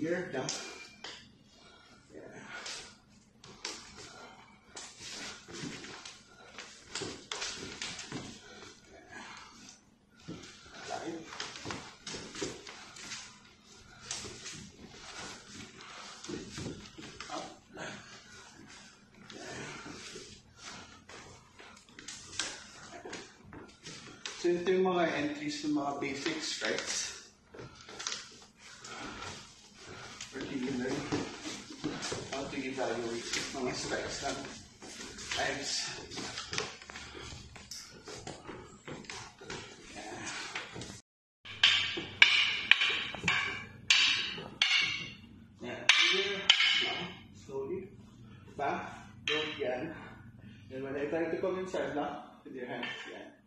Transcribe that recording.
here lang. So ito yung mga entries ng mga basic strikes. Particularly, how to evaluate mga strikes ng times. Yeah. Here, slowly. Back, don't yan. And when I try to come inside now, with your hands, yan.